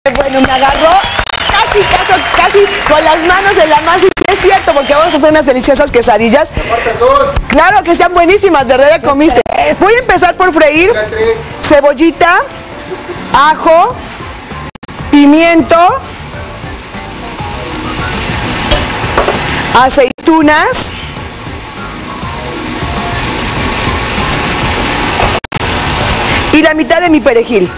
Bueno, me agarró casi con las manos en la masa. Y sí es cierto, porque vamos a hacer unas deliciosas quesadillas. Claro que están buenísimas, ¿verdad? Ya comiste. Voy a empezar por freír cebollita, ajo, pimiento, aceitunas, y la mitad de mi perejil.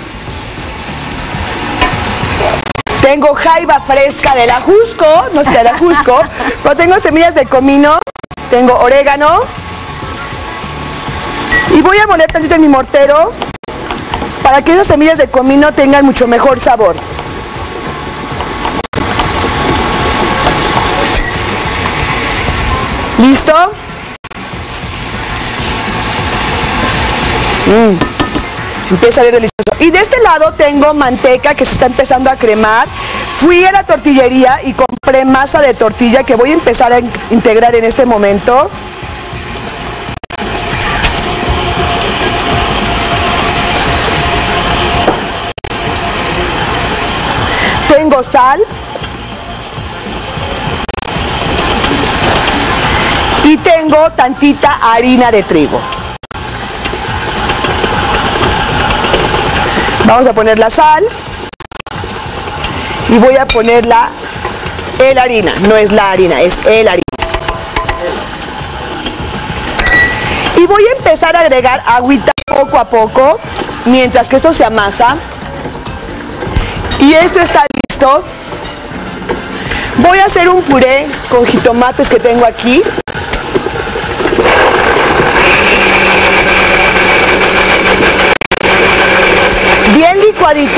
Tengo jaiba fresca del ajusco, no sé del ajusco, pero tengo semillas de comino, tengo orégano. Y voy a moler tantito en mi mortero para que esas semillas de comino tengan mucho mejor sabor. ¿Listo? Empieza a ver delicioso. Y de este lado tengo manteca que se está empezando a cremar. Fui a la tortillería y compré masa de tortilla que voy a empezar a integrar en este momento. Tengo sal. Y tengo tantita harina de trigo. Vamos a poner la sal y voy a poner la harina, no es la harina, es el harina. Y voy a empezar a agregar agüita poco a poco mientras que esto se amasa. Y esto está listo. Voy a hacer un puré con jitomates que tengo aquí. Bien licuadito.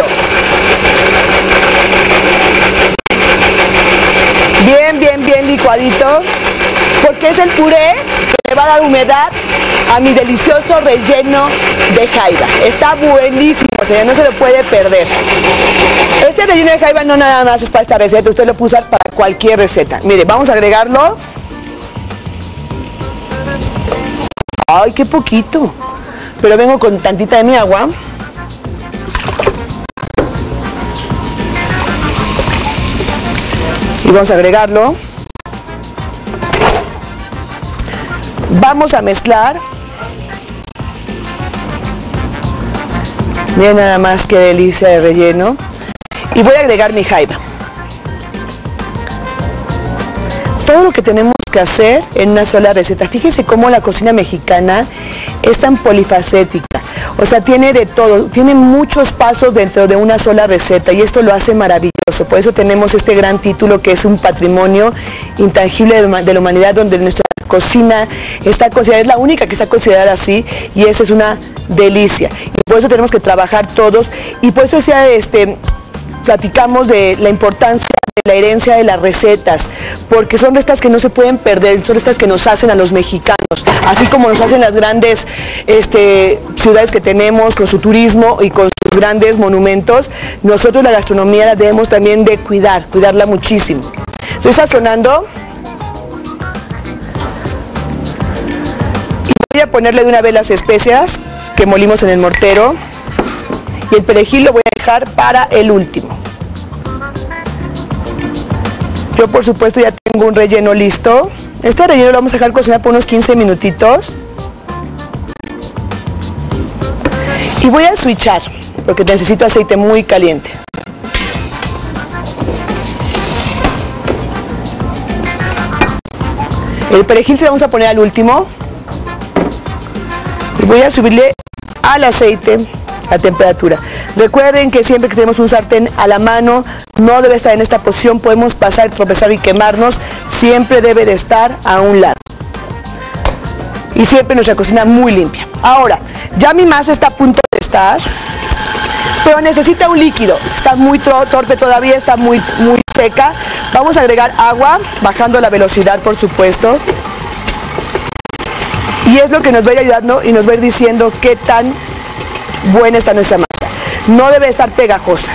Bien licuadito. Porque es el puré que le va a dar humedad a mi delicioso relleno de jaiba. Está buenísimo, señor, no se lo puede perder. Este relleno de jaiba no nada más es para esta receta, usted lo puede usar para cualquier receta. Mire, vamos a agregarlo. Ay, qué poquito. Pero vengo con tantita de mi agua. Y vamos a agregarlo. Vamos a mezclar. Miren nada más qué delicia de relleno. Y voy a agregar mi jaiba. Todo lo que tenemos que hacer en una sola receta. Fíjese cómo la cocina mexicana es tan polifacética. O sea, tiene de todo, tiene muchos pasos dentro de una sola receta y esto lo hace maravilloso. Por eso tenemos este gran título que es un patrimonio intangible de la humanidad, donde nuestra cocina está considerada, es la única que está considerada así, y eso es una delicia. Y por eso tenemos que trabajar todos, y por eso platicamos de la importancia de la herencia de las recetas, porque son recetas que no se pueden perder, son recetas que nos hacen a los mexicanos, así como nos hacen las grandes ciudades que tenemos con su turismo y con sus grandes monumentos. Nosotros la gastronomía la debemos también de cuidarla muchísimo. Estoy sazonando y voy a ponerle de una vez las especias que molimos en el mortero, y el perejil lo voy a dejar para el último. Yo por supuesto ya tengo un relleno listo. Este relleno lo vamos a dejar cocinar por unos 15 minutitos. Y voy a switchar, porque necesito aceite muy caliente. El perejil se lo vamos a poner al último. Y voy a subirle al aceite la temperatura. Recuerden que siempre que tenemos un sartén a la mano, no debe estar en esta posición, podemos pasar, tropezar y quemarnos, siempre debe de estar a un lado. Y siempre nuestra cocina muy limpia. Ahora, ya mi masa está a punto de estar, pero necesita un líquido, está muy torpe todavía, está muy seca. Vamos a agregar agua, bajando la velocidad por supuesto. Y es lo que nos va a ir ayudando y nos va a ir diciendo qué tan buena está nuestra masa. No debe estar pegajosa.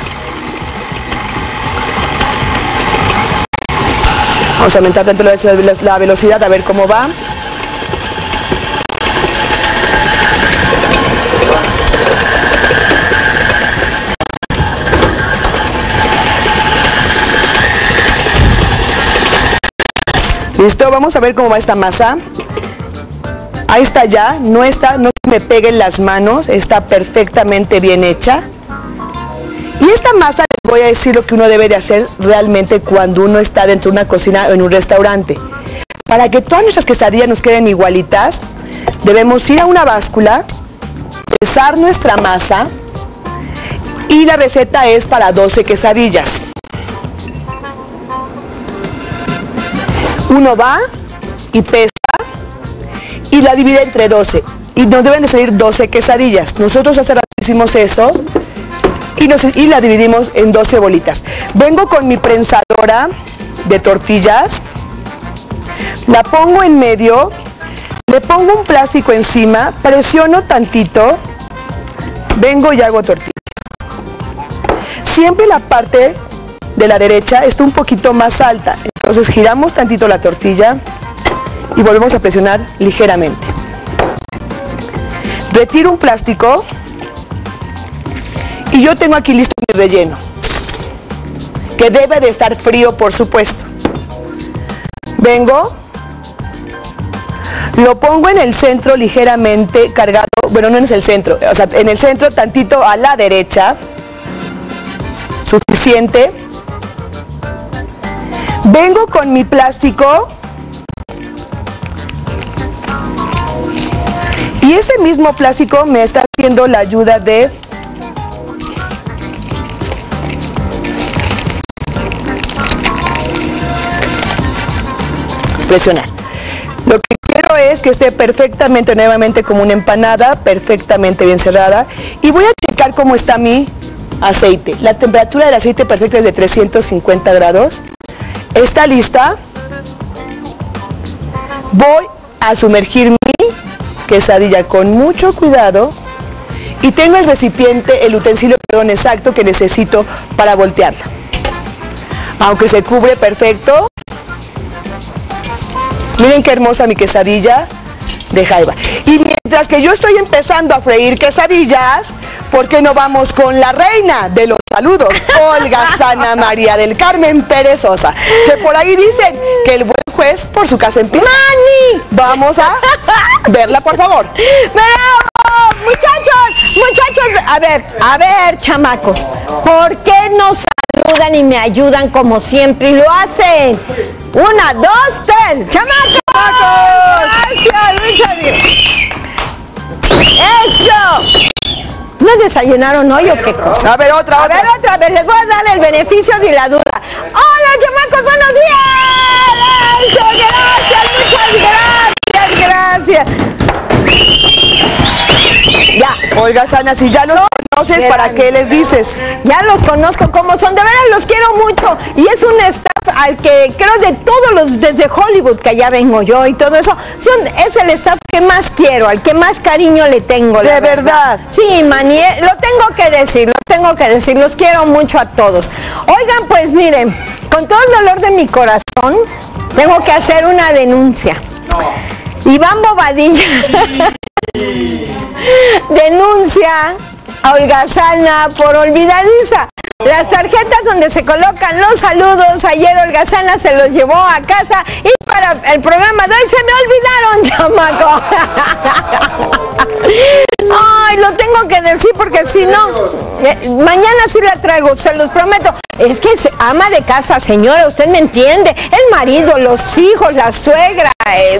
Vamos a aumentar tanto la velocidad a ver cómo va. Listo, vamos a ver cómo va esta masa. Ahí está ya, no se me peguen las manos, está perfectamente bien hecha. Y esta masa les voy a decir lo que uno debe de hacer realmente cuando uno está dentro de una cocina o en un restaurante. Para que todas nuestras quesadillas nos queden igualitas, debemos ir a una báscula, pesar nuestra masa y la receta es para 12 quesadillas. Uno va y pesa y la divide entre 12 y nos deben de salir 12 quesadillas. Nosotros hace rato hicimos eso y la dividimos en 12 bolitas. Vengo con mi prensadora de tortillas, la pongo en medio, le pongo un plástico encima, presiono tantito, vengo y hago tortillas. Siempre la parte de la derecha está un poquito más alta, entonces giramos tantito la tortilla y volvemos a presionar ligeramente. Retiro un plástico y yo tengo aquí listo mi relleno, que debe de estar frío, por supuesto. Vengo, lo pongo en el centro ligeramente cargado, bueno, no en el centro, o sea, en el centro tantito a la derecha, suficiente. Vengo con mi plástico y ese mismo plástico me está haciendo la ayuda de presionar. Lo que quiero es que esté perfectamente, nuevamente como una empanada, perfectamente bien cerrada. Y voy a checar cómo está mi aceite. La temperatura del aceite perfecta es de 350 grados. Está lista. Voy a sumergir mi quesadilla con mucho cuidado. Y tengo el recipiente, el utensilio, perdón, exacto que necesito para voltearla. Aunque se cubre perfecto. Miren qué hermosa mi quesadilla de jaiba. Y mientras que yo estoy empezando a freír quesadillas, ¿por qué no vamos con la reina de los saludos? Olga Sana María del Carmen Pérez Sosa. Que por ahí dicen que el buen juez por su casa empieza. ¡Mani! Vamos a verla, por favor. ¡Bravo! Muchachos, a ver, chamacos, ¿por qué no saludan y me ayudan como siempre y lo hacen? 1, 2, 3, ¡chamacos! Gracias, muchas gracias. ¡Eso! ¿No desayunaron hoy o qué cosa? A ver, otra vez, les voy a dar el beneficio de la duda. ¡Hola, chamacos, buenos días! ¡Eso! Gracias, muchas gracias. Ya. Olga Sana, si ya los conoces, ¿para qué les dices? Ya los conozco como son, de veras los quiero mucho. Y es un staff al que creo de todos los, desde Hollywood, que allá vengo yo y todo eso, es el staff que más quiero, al que más cariño le tengo. ¿De verdad? Sí, Mani, lo tengo que decir, los quiero mucho a todos. Oigan, pues miren, con todo el dolor de mi corazón, tengo que hacer una denuncia. Iván Bobadilla denuncia a Olga Sana por olvidadiza. Las tarjetas donde se colocan los saludos, ayer Olga Sana se los llevó a casa y para el programa de hoy se me olvidaron, chamaco. Ay, lo tengo que decir porque si no, mañana sí la traigo, se los prometo. Es que es ama de casa, señora, usted me entiende. El marido, los hijos, la suegra,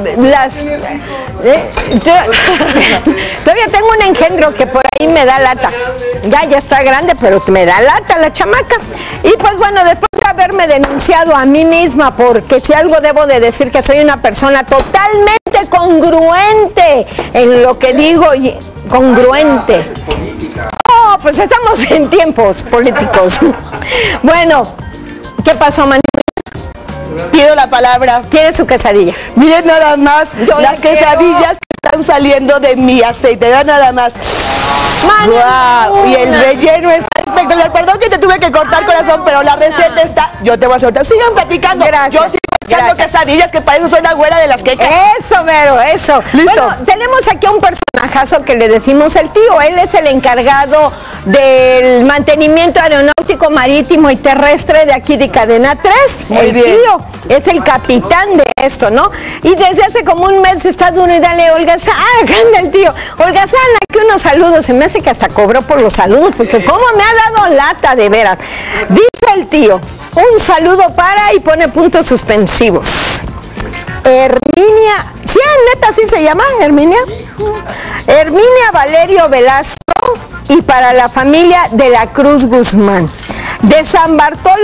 todavía tengo un engendro que por ahí me da lata. Ya está grande, pero me da lata la chamaca. Y pues bueno, después de haberme denunciado a mí misma, porque si algo debo de decir que soy una persona totalmente congruente en lo que digo, y congruente. Oh, pues estamos en tiempos políticos. Bueno, ¿qué pasó, Manuel? Pido la palabra. ¿Quiere su quesadilla? Miren nada más las quesadillas que están saliendo de mi aceite. Vean nada más. ¡Wow! Y el relleno está espectacular. Perdón que te tuve que cortar, corazón, pero la receta está. Yo te voy a soltar. Sigan platicando. Gracias. Yo sigo echando quesadillas, que para eso soy la güera de las quecas. Eso, Vero, eso. ¿Listo? Bueno, tenemos aquí a un personajazo que le decimos el tío. Él es el encargado del mantenimiento aeronáutico, marítimo y terrestre de aquí de Cadena 3. Muy bien. Tío es el capitán de esto, ¿no? Y desde hace como un mes está duro y dale, holgazana, anda el tío. Holgazana, que unos saludos. Se me hace que hasta cobró por los saludos, porque cómo me ha dado lata, de veras. Dice el tío, un saludo para, y pone puntos suspensivos. Herminia, ¿sí, neta, así se llama, Herminia? Herminia Valerio Velasco, y para la familia de la Cruz Guzmán, de San Bartolo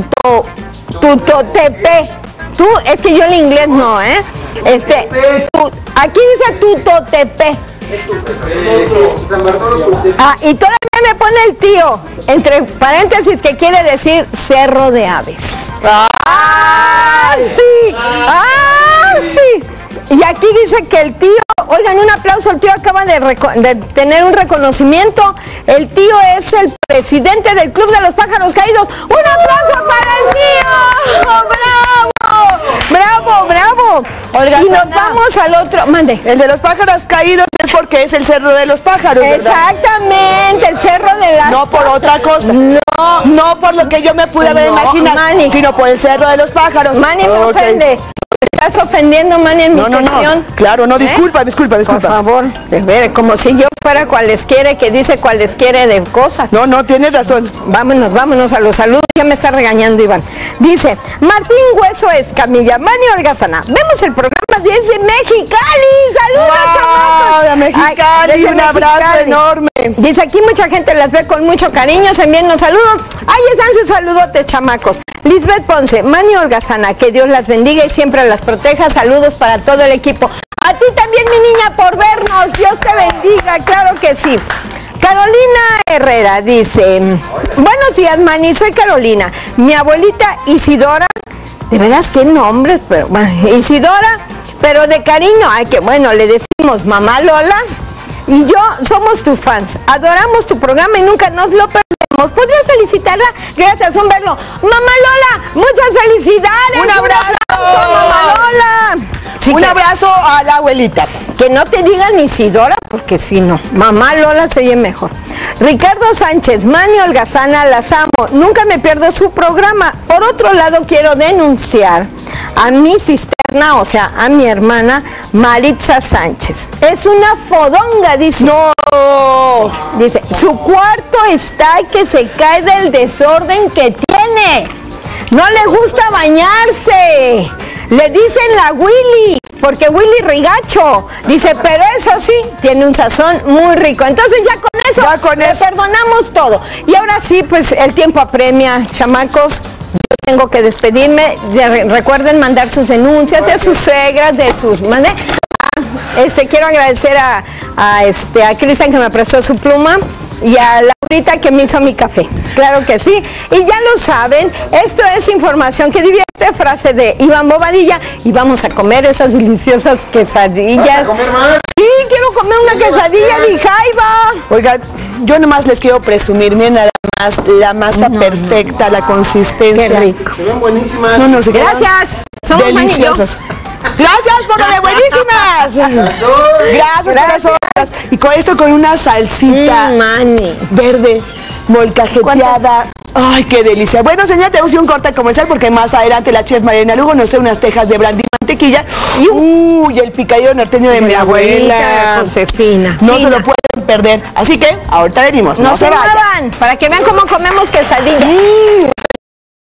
Tutotepe. Tú, es que yo el inglés no, ¿eh? Aquí dice Tutotepe. Y todavía me pone el tío, entre paréntesis, que quiere decir Cerro de Aves. ¡Ah, sí! ¡Ah, sí! Y aquí dice que el tío, oigan, un aplauso, el tío acaba de tener un reconocimiento. El tío es el presidente del Club de los Pájaros Caídos. ¡Un aplauso para el tío! ¡Bravo! ¡Bravo, bravo! Oiga, y nos vamos al otro, mande. El de los pájaros caídos es porque es el Cerro de los Pájaros, ¿verdad? Exactamente, el Cerro de las... No por otra cosa. No por lo que yo me pude haber imaginado, Manny, sino por el Cerro de los Pájaros. Manny, me ofende. Estás ofendiendo, Manny, en mi sección. Claro, no, disculpa. Por favor, de ver, como si yo fuera cualesquiera, que dice cualesquiera de cosas. No, tienes razón. Vámonos a los saludos. Ya me está regañando Iván. Dice, Martín Hueso Escamilla, Manny Holgazana. Vemos el programa desde Mexicali. ¡Saludos, chamacos! ¡De Mexicali! Un abrazo enorme. Dice, aquí mucha gente las ve con mucho cariño. Se envían los saludos. Ahí están sus saludotes, chamacos. Lisbeth Ponce, Manny Holgazana, que Dios las bendiga y siempre las proteja. Saludos para todo el equipo. A ti también, mi niña, por vernos. Dios te bendiga, claro que sí. Carolina Herrera dice, buenos días, Manny, soy Carolina. Mi abuelita Isidora, de veras qué nombres, pero bueno, Isidora, pero de cariño, ay, que bueno, le decimos mamá Lola y yo somos tus fans. Adoramos tu programa y nunca nos lo perdemos. ¿Podrías felicitarla? Gracias, un verlo. Mamá Lola, muchas felicidades. Un abrazo, mamá Lola. Sí, un abrazo a la abuelita. Que no te digan Isidora, porque si no, mamá Lola se oye mejor. Ricardo Sánchez, Manny Holgazana, las amo. Nunca me pierdo su programa. Por otro lado, quiero denunciar a mi cisterna, o sea, a mi hermana Maritza Sánchez. Es una fodonga, dice. No. Dice, su cuarto está que se cae del desorden que tiene. No le gusta bañarse. Le dicen la Willy, porque Willy Rigacho. Dice, pero eso sí, tiene un sazón muy rico. Entonces ya con eso, le perdonamos todo. Y ahora sí, pues el tiempo apremia, chamacos. Yo tengo que despedirme. Recuerden mandar sus denuncias de sus suegras, de sus... quiero agradecer a Cristian, que me prestó su pluma, y a Laurita, que me hizo mi café. Claro que sí. Y ya lo saben, esto es información que divierte, frase de Iván Bobadilla, y vamos a comer esas deliciosas quesadillas. ¿Vas a comer más? Sí, quiero comer una quesadilla de jaiba. Oigan, yo nomás les quiero presumir, miren nada más, la masa perfecta, la consistencia. Qué rico. Se ven buenísimas. No, se quedan Gracias. Somos deliciosos. Gracias por lo de buenísimas. Gracias. Y con esto, con una salsita verde, molcajeteada. Ay, qué delicia. Bueno, señora, tenemos que ir a un corte comercial porque más adelante la chef Mariana Lugo nos trae unas tejas de brandy y mantequilla. Y el picadillo norteño de mi abuela Josefina. No se lo pueden perder. Así que ahorita venimos. No se vayan. Para que vean cómo comemos quesadilla.